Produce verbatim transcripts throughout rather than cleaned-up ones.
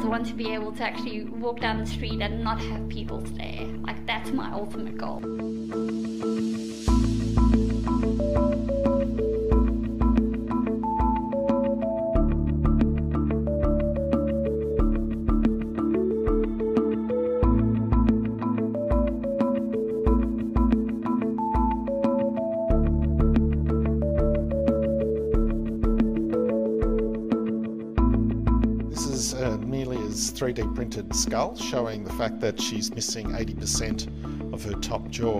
want to be able to actually walk down the street and not have people stare. Like, that's my ultimate goal. Uh, Amelia's three D printed skull, showing the fact that she's missing eighty percent of her top jaw.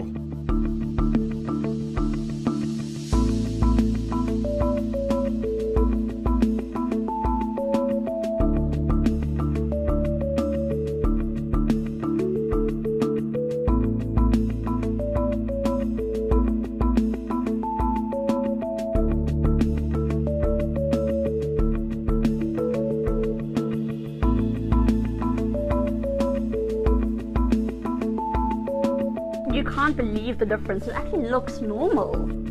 You can't believe the difference. It actually looks normal.